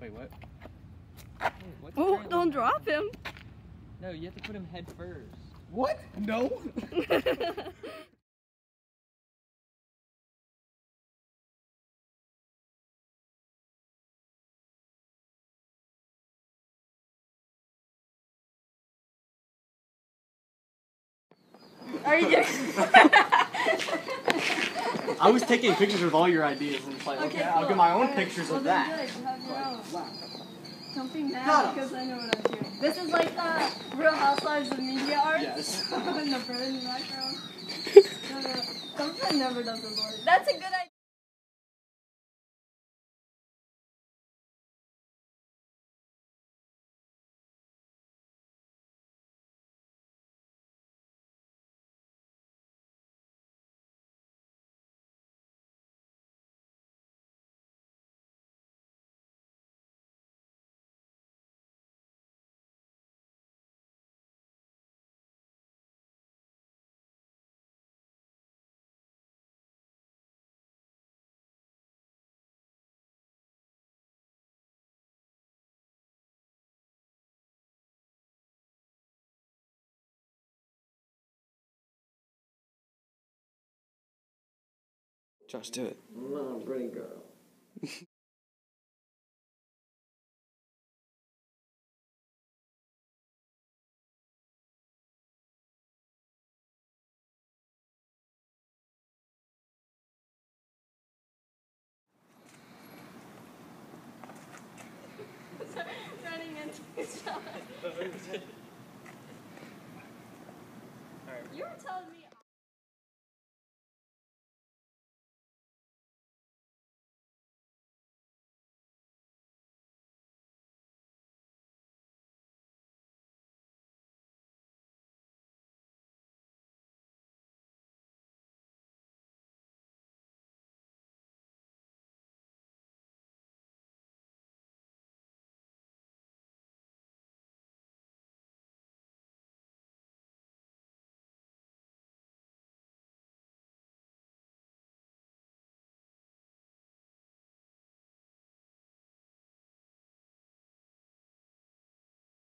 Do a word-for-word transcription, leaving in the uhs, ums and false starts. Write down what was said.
Wait, what? Wait, what's Oh, currently don't happening? drop him. No, you have to put him head first. What? No. Are you kidding? I was taking pictures of all your ideas and it's like, okay, Okay, I'll cool. get my own Alright, pictures well of then that. good, you have your own. Don't be mad Shut up. because I know what I'm doing. This is like the Real Housewives of Media Arts. Yes. And the bird in the background. No, no, Something never does the Lord. That's a good idea. Just do it. No, pretty girl. Running into each other.